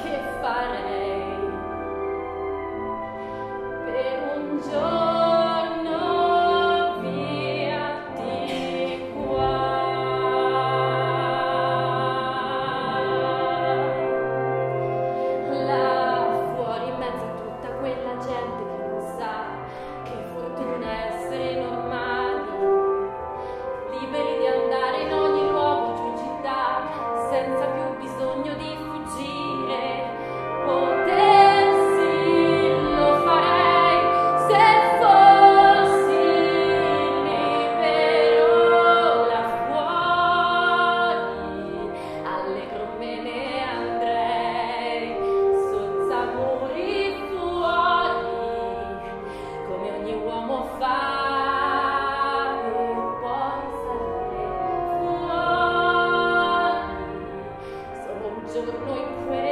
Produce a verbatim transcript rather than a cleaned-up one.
che farei per un giorno via di qua. Là fuori in mezzo a tutta quella gente che non sa che fortuna essere normali, liberi di andare in ogni luogo giù in città senza più bisogno di fuggire. Potersi lo farei se fossi libero. Là fuori allegro me ne andrei, senza muri fuori, come ogni uomo fa. E poi sarei fuori solo un giorno in quel